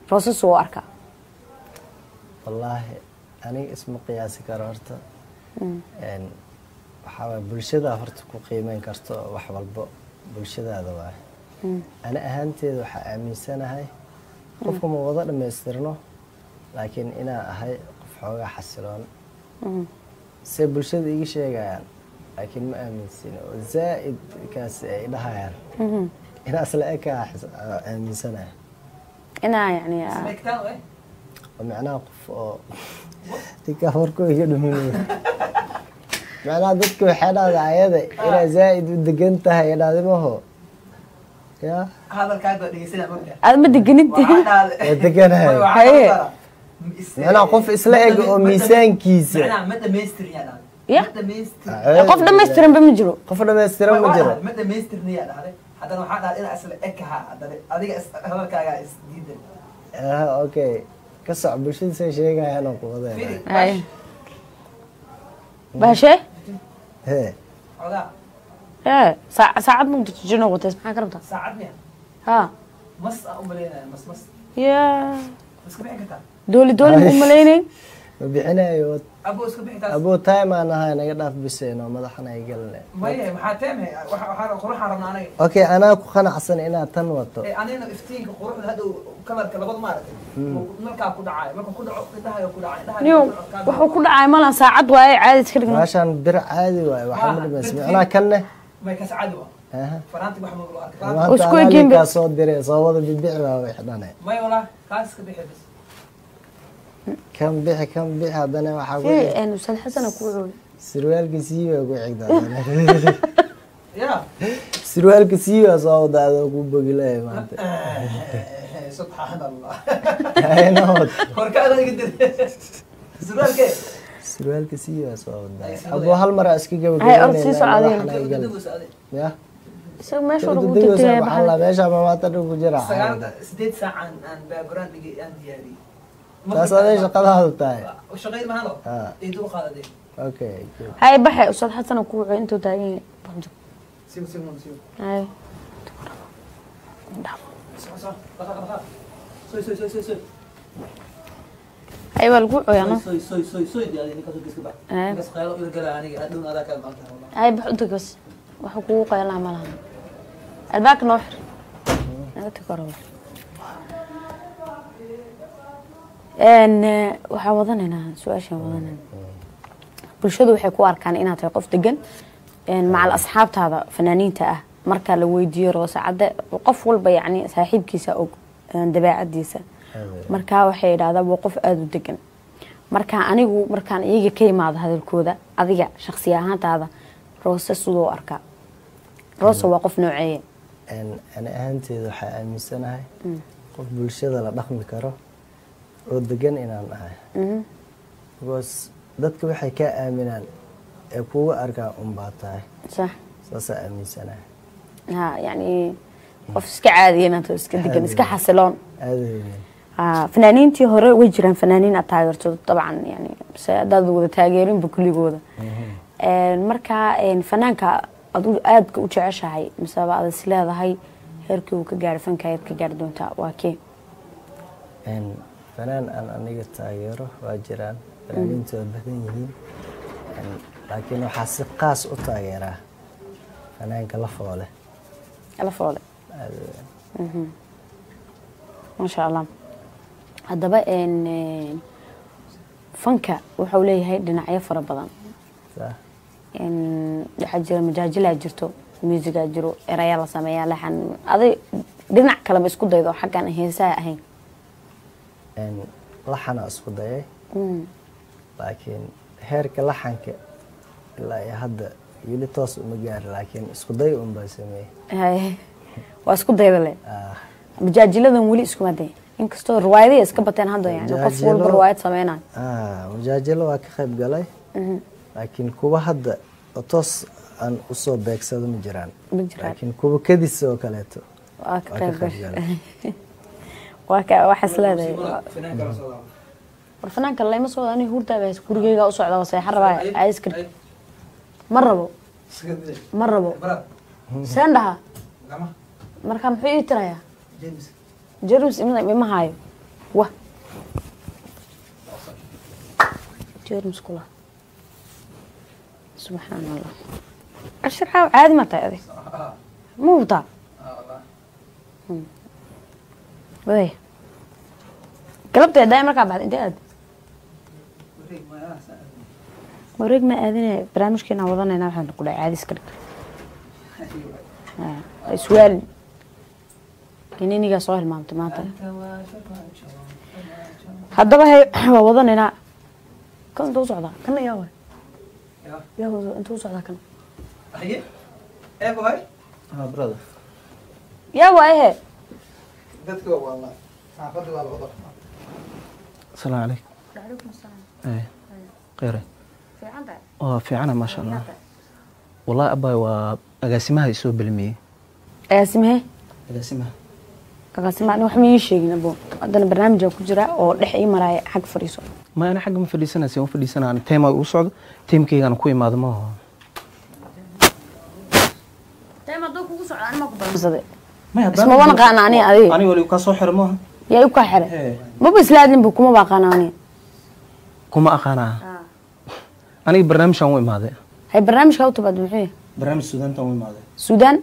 روسس واركا والله أنا اسم قياسي كررت إن وحاول بلشدة هرت قيمين كرت وحول بلشدة هذا واحد أنا أهانتي وحامي سنة هاي قفكم وضع لما يسترنه لكن أنا هاي قف حاجة حسلون سيب بلشدة يجي شيء يعني لكن ما أمين سنة وزائد كاس إلها يعني أنا أصلا إيكا أمين سنة أنا يعني معناه قف تكفركوا يقدمون معناه ضدك وحنا عيادة إلى زائد ودقنتها إلى هذا ما هو يا هذا الكاد اللي يصير ممكن أنا بدي جنتي دقنها هي معناه قف إسلاق وميسان كيس معناه متى ميستر يعني يا متى ميستر قف لما يستلم بمجرو قف لما يستلم مجرو متى ميستر نيا هذا هذا أنا حاطط إلى أصل إكها هذا هذا الكاد جديد أوكي كسر بشيء شيء أنا قوة هاي باشا هي ايه ساعات ممكن تجينا وتسمع كلامها ساعدني ها مص أملينا مص يا بس كم حكتها دولي ملينين بيعنا يوت أبو اسكو بحكتها أبو تايم أنا هاي نقدر بسينا وما دحنا يقلنا ما هي محاتم هي وخروح حرمنا أنا أوكي أنا كخنا حسن إنا تنوتو أنا إفتين خروح هذا كمر كلام ما نركب كود عاي ما كود عقدها كود عاي اليوم وحو كل عاي مالها ساعد واي عادي تخرجنا عشان برع عادي واي وحمد بس أنا كنه ما يكاس عدوى فرانتي محمد الله وشكو يجيب كاسود دري صوّد بيبيع ويحضنه ما يولا كاس كبيح بس كم بيع هذا أنا وحقول إيه أنا وصل حسن أقول سروال كسيو أقول عقدان يا سروال كسيو صوّد هذا أقول بقولي ما سبحان الله هاي نود وركان قدر سروال كيف سروال كسيو صوّد أبو هالمرة أسكي قبل هاي أرسي سعادين يا سو ما شو ربوتي تبع الله ماشي ما تدري بجرا سديت ساعة عن باكجراوند عن دياري بس هذا شغال هذا تاعي وشغال معنا يدو خالدين اوكي هاي بحي أستاذ حسن وكوع أنتوا تاعين سيم هاي صح سوي أيوة الكوع يعني سوي دي يعني كذا بس كذا بس خيال إذا قال يعني أدون هذا كلام والله هاي بحطك بس وحقوق يلا عملها الباك نوحر أنا تكرر إن وحوضنا سؤال شيء وضنا بالشدة وحكوا أركان إنها توقف دقن إن مع الأصحاب هذا فنانين تأه مركا لو يدير وسعد وقف والبا يعني صاحب كيسة أو دباع ديسة مركا وحيد هذا وقف أدو دقن مركا أنا مركان يجي كيما هذا الكودة أذيع شخصية هذا روسة صدو أركا روسة وقف نوعية أنا أهنتي ذو حامي سنة هاي قف بالشدة لا دخل كره ودقن إنا معه بس dadka waxay ka aaminaan ee kuwa arkaa baataay صح saasa aaminsanaa يعني qof iska caadiyan inta iska degan iska xasiloon aad fanaaniintii hore way jiraan fanaaniin aad taageerto طبعا يعني dad wada taageerin bukuligooda marka fanaanka aad u jeceshahay misaba aad is leedahay heerkii uu ka gaaray fankaayad ka gaar doonta waa kee fanaan aan aniga taageero waa jiraan fanaaniintu waa badan yihiin laakiin waxaa si qaas u taageeraa fanaanka Lafoole ما شاء الله haddaba fanka wuxuu leeyahay dhinacyo fara badan waxaa jira majaajilaa jirto muusigaa jiro eraya la sameeyaa laxan aday dhinac kale ma isku daydo xaggan heesaa ahayn laxana isku dayay laakiin heerka laxanka ilaa hadda wili toos uma gaar laakiin isku day un baa sameeyay waa isku dayda le majaajiladan wili isku maday inkastoo riwaayadaha iska bateen hadda yani qof walba riwaayad sameynaa majaajilo waa ka qayb galay laakiin kuwa hadda toos aan u soo beegsado ma jiraan laakiin kuwa kadis oo kaleeto waa ka qayb galay waa ka wax isleedahay warfanaanka lama soo ani hurtaa baa gurigeyga u socda wasay xarabaa ay iska ma rabo sandaha marka muxuu ii tiraya James imada ma hayo wah jeermis kula subxaan allah cashir caadi ma tahay adig ma hubtaa way galabtay daay markaa baxda intee aad wareeg ma aadine barnaamijkeena wadanayna waxaan ku dhahay caadis ka dhig iswaalin ininigaa soo hilmaamtay maanta haddaba waa wadanaynaa kan intuu socdaa kana yaa waay yaa intuu socdaa kana brother yaa waaye dadka waa xaafadda waa wada السلام عليكم. وعليكم السلام. ايه خير. في عندك؟ في عنا ما شاء الله. والله أبا وأقاسمها يسوي بالمية. أقاسمها؟ أقاسمها. أقاسمها أنا وحمي شيء نبو. عندنا برنامج كجرا أو لحقي مراي حق فريسو. ما أنا حق ما في سنة سيوم في سنة أنا تيم وصعد تيم كي أنا كوي ما ضمه. تيم دوك وصعد أنا ما كنت بصدق. ما اسمه وانا قانعني عليه. أنا ولي كاسو حرمه. يا يبقى حرة. مو بس لازم بكم ما قانعني. كم أقانا. أنا برنامج شو ماذا؟ هاي برنامج كاو تبغى تبغيه. برنامج السودان توي ماذا؟ السودان؟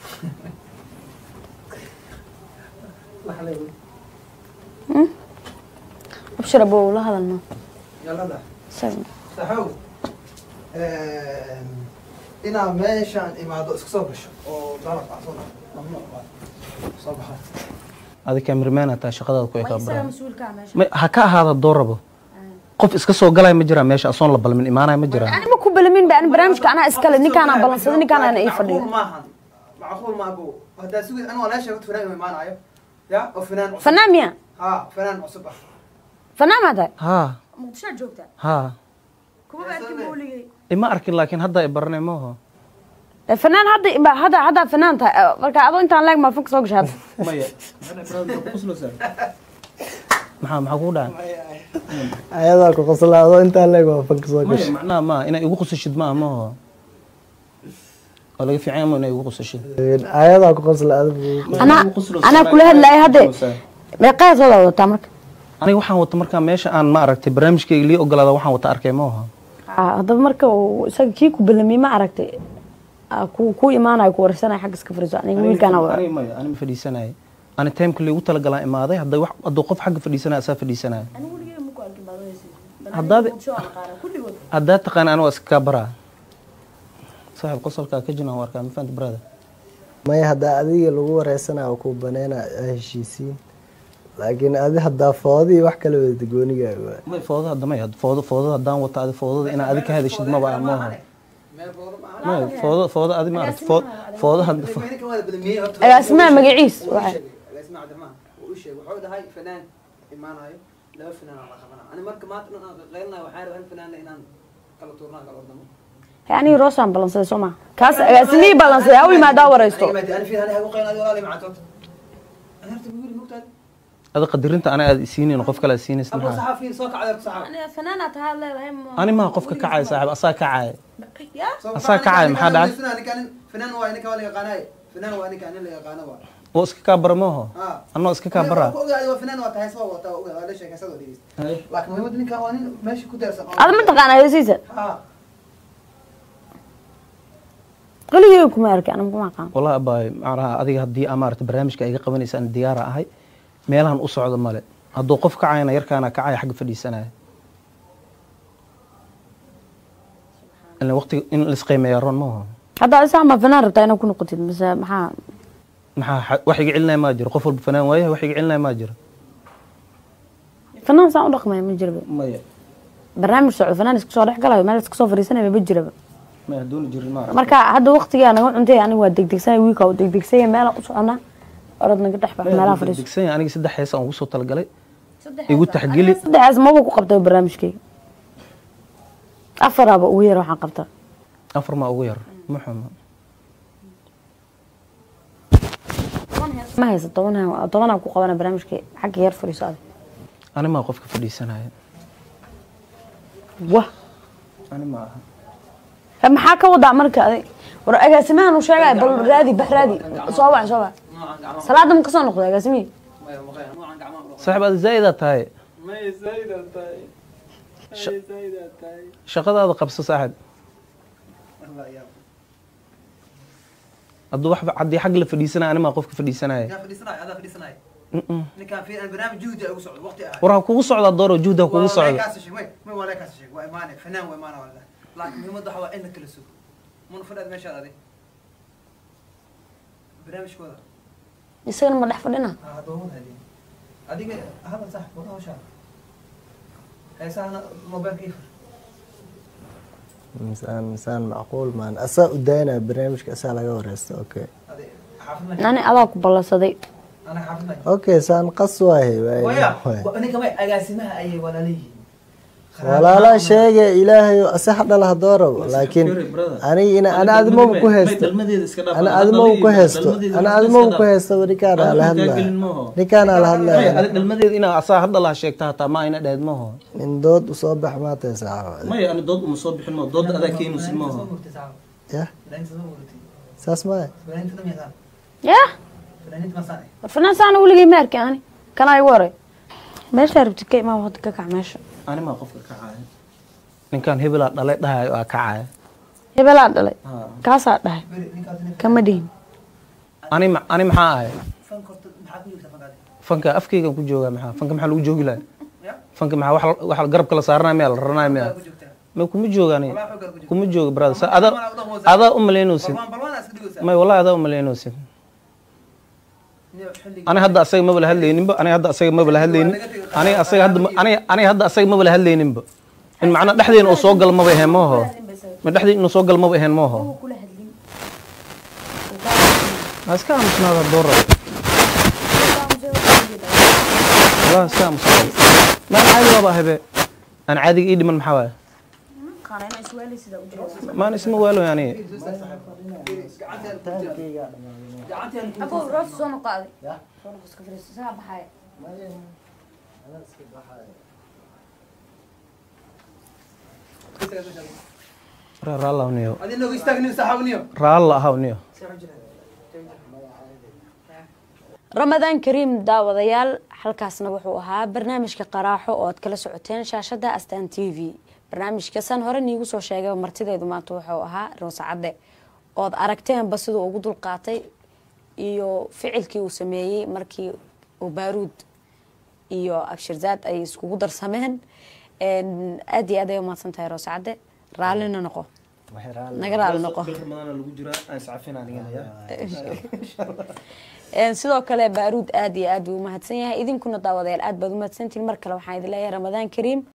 أبشر أبو والله هذا الماء. يلا ده. سلام. صحوا. إنا ماشان إمادو إسكسوبش أو ضرب عصونا. ممنوع. صباح. هذا كاميرمان أتا شغلة كوي كابرا. مسؤول كامل. هكا هذا الدور qof iska soo galay ma jira meesha asoon la balmin imaanay ma jira ani ma ku balmin baan barnaamijka ana iskale ninkaan aan balansaday ninkaan aan ii fadhiyo macquul ma abu hada suuq ana wala sheegto fanaan ma imaanayo ya oo fanaan fanaan miya fanaan cusub fanaan ma tahay ha muqdisho joogta ha kuma arkin booligay ima arkin laakiin hadda ay baranay ma aha fanaan hadda fanaan tahay marka adoo intaan leeg ma fanka soo gashay maya ana brother qoslo sar maxaa ku dhacay ayadaa ku qoslaado inta leeg waa fanka soo gashay macnaha ma inay igu qosashid ma aha wala fiican ma inay igu qosashid ayadaa ku qoslaado ana kula hadlay hadda meeqaad soo wadataa marka aniga waxaan wata marka meesha aan ma aragtay barnaamijkayga lii ogolaada waxaan wata arkay ma aha hadda marka isaga kii ku balami ma aragtay ku imaanayo ku warsanay xaq iska fariiso aniga wiilkana waa ani ma fadhiisanay أنا تيم كل يقول تلقى لا إمادة هذا واحد أدوقف حق فديسنا أساف فديسنا. أنا أقول لك مو كل بعض هذا تقن أنا واسكابرا. صاحب قصة كاكجنا واركان فهمت برادة. ما يهدا أذي اللي رئيسنا أو كوبانينا هالشيسين. لكن أذي هدا فاضي وحكي له تقولني جاوا. ما فاضي هذا ما يهد فاضي هدا وتعد فاضي أنا أذيك هذا الشيء ما بقى ما ما فاضي هذا ما عرفت فاضي هذا. اسمع مقعيس. اسمع عبد الرحمن وش وحود هاي فنان إيمان هاي لا فنان الله خبرنا أنا مرك ما غيرنا وحارب هالفنان لإنان قالوا تورنا قالوا قدامه يعني روسان بالانسة سمع كاس اسمي بالانسة أوي ما داور يستو أنا في هذا وقين هذا ولا لي معتوت أنا أرتب يقول مقتل هذا قدر أنت أنا سيني نقف كلا سيني أبو اسمها صحافي صوك على صحافي أنا فنانة هلا هم أنا ما قفك كعاي صاحب أصلا كعاي يا أصلا كعاي محد عاد فنان كان فنان وين كان قناي فنان وين كان اللي قناه واسك كبر ما هو أنا اسك كبر هو فنان وتهيس هو ولا شيء كسر وديس لكن مهم إنك كان ماشي كدرس هذا منطقة أنا يسيسة قولي يوكم أركي أنا ما قام والله أباي معها هذه هدي أمارة برنامج كأي قبل إنسان الديارة هاي ميلان أصعد المال هذا قف كعينا يركانا كعاي حق في السنة إن وقت إن السقيمة يرون ما هو هذا أسمع ما فنان ربطي أنا أكون قتيل بس محا وحي يقعلنا ما جرى قفل بفنان وياه وحي يقعلنا ما جرى فنان ساعة رقمه من جربه ما برنامج سعود فنان اسكسو رح قلها ما اسكسو فريسنا بجربه ما يهدون جري ما marka hadda waqtiga anaga cuntay aniga waa degdegsanay wiilka oo degdegsay meel u socona orodna ka dhaxba meelaha fariis degdegsan aniga 3 hees aan ugu soo talgalay igu taxgili 3 hees ma ku qabtay barnaamijkayga afaraba ugu yar waxaan qabtaa afar ma ugu yar muxuu ما هي طبعا ku qabana barnaamijka xaq yar fariisaad أنا ما qofka fadhiisanaya wah أنا ما maxaa ka wada marka war agaasimahan uu sheegay bal raadi bahraadi soo wac salaada ma ka soo noqday agaasimi ما مقيم مو عن قعمان saaxiib aad zaaidaa tahay ما زايدة تاي زايدة تاي shaqadaada qabso saaxiib الله يا haddii xag la fadhiisanaya animaa qofka fadhiisanaya يا فدي صناعي هذا فدي صناعي كان في البرنامج جهدي أقول سعود وقتي war ha kugu socdaa dooro juhda ha kugu socda ما ولا كاس شيء وإيمانك فنان وإيمانه ولا لكن هم ضحوا إنك كل سوق من فرد ما شاء الله برنامج شو هذا isagana ma dhex fadhina هذا هو هذه هذا صح والله وش هاي سهلة موبايل كيف إنسان معقول مان أسا قدينا برنامج كأسا لقى ورست أوكي هذه حافظنا ani adaa ku ballansaday أنا حافظنا أوكي سان قصواهي ويا وأنا كمان أقاسمها أي ولا لي ولا لا شيء إلهي أسا حدا لها دورة لكن أنا أدمو بكوهستو أنا أدمو بكوهستو أنا أدمو بكوهستو وريكان على هلا ريكان على هلا dhalmadeed inaa asaa hadda laha sheegta hataa ma ayna dhahed maaho من دود وصبح ما تسعى maya ani dood uma soo bixin maaho doodda adaa keenaysid maaho يا فلان تزور ساس ما فلان تدم يا ثاني yaa فلان أنت مساني war fanaan saana weligay ma arkin ani kanaa igu horay meeshaa rabtid ka imaa hadda ka kac meesha animaa qofka kacaaya ninkan hebelaa dhalay dhahayo aa kacaaya hebelaa dhalay kaasaa dhahay kama dhihin ani maxaa ahay فان كنت محاكم يلتفق هذا fanka afkeygan ku joogaa maxaa fanka maxaa lagu joogi lahay يا fanka maxaa wax garabka la saaranaya miyaa la raranaya miyaa ma kuma joogaan kuma jooga brother adaa u malaynaysid بلوان أسكت may wallahi adaa u malaynaysid ani hadda asaga maba la hadlayninba ani hadda asaga maba la hadlaynin ani hadda asaga maba la hadlayninba in macna dhexdeena uu soo gal maba ahayn maaho ma dhexdeena inuu soo gal maba ahayn maaho aska aamusnaada doora والله سام صار ما أنا عادي والله هبه أنا عادي إيدي من محاوى ما أنا اسمه والو يعني أبو روس صنو قاضي صنو قسك فريس ساعة بحاية رالله ونيو هذه لو يستغني سحونيو رالله ونيو ramadaan kariim daawadayaal halkaasna wuxuu ahaa barnaamijka qaraaxo oo aad kala socoteen shaashada astaan TV barnaamijkasan hore niigu soo sheegay martideedu maanta wuxuu ahaa Roos Cadde oo aragteenba sidoo ugu dul qaatay iyo ficilkii uu sameeyay markii uu baaruud iyo abshirzaad ay iskugu darsameen aad iyo aad ay u mahadsantahay Roos Cadde raalina noqo naga raali noqo sidoo kale baaruud aad iyo aad u mahadsan yahay idinkuna daawadayaal aad baad u mahadsantiin mar kale waxaan idin leeyahay Ramadaan Kariim